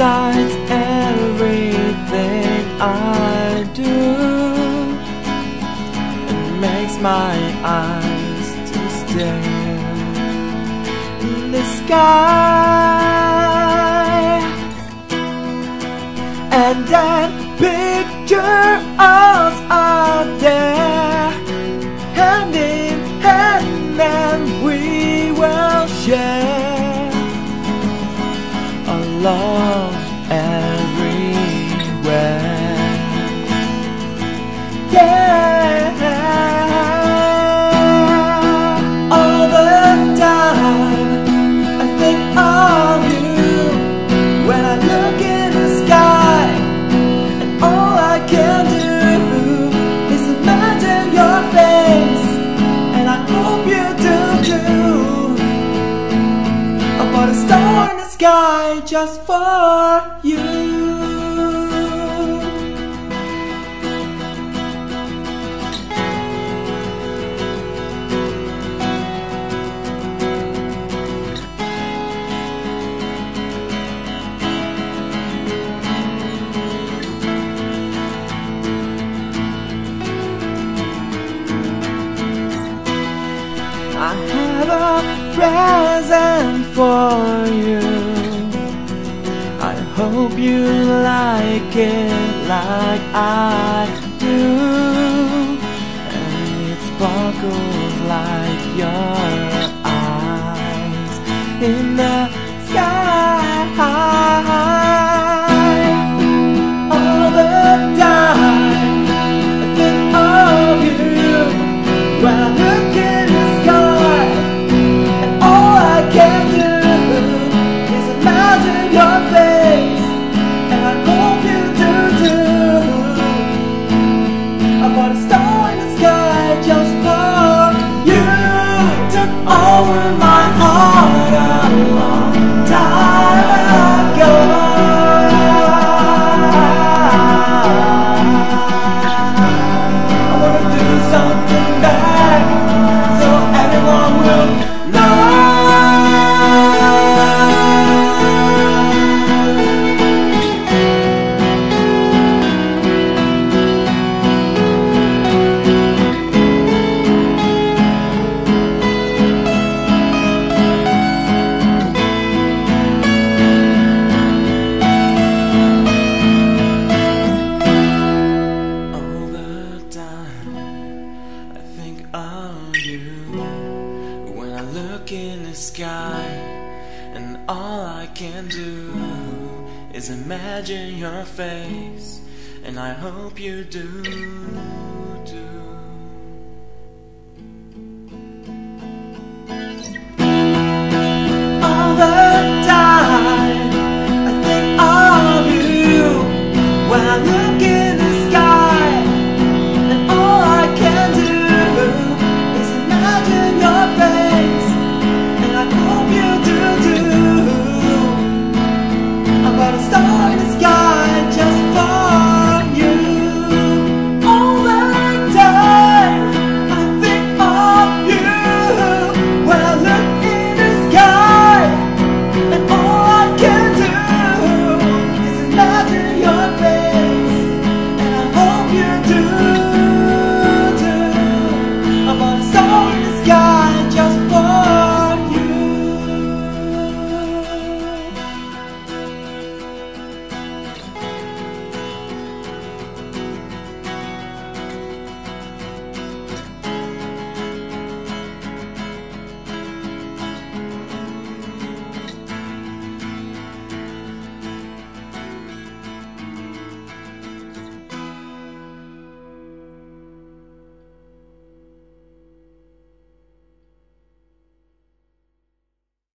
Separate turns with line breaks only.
decides everything I do and makes my eyes to stare in the sky, and then picture us out there, hand in hand, and we will share a love everywhere. Yeah, all the time I think of you when I look in the sky, and all I can do is imagine your face, and I hope you do too. I put a star in the sky just for you. I have a present for you. I hope you like it like I do, and it sparkles like your eyes in the sky. All the time I think of you when I look in the sky, and all I can do is imagine your face, and I hope you do too. I put a star in the sky just for you. Took over my heart a long time ago. I wanna do something back so everyone will know. All the time I think of you when I look in the sky, and all I can do is imagine your face, and I hope you do.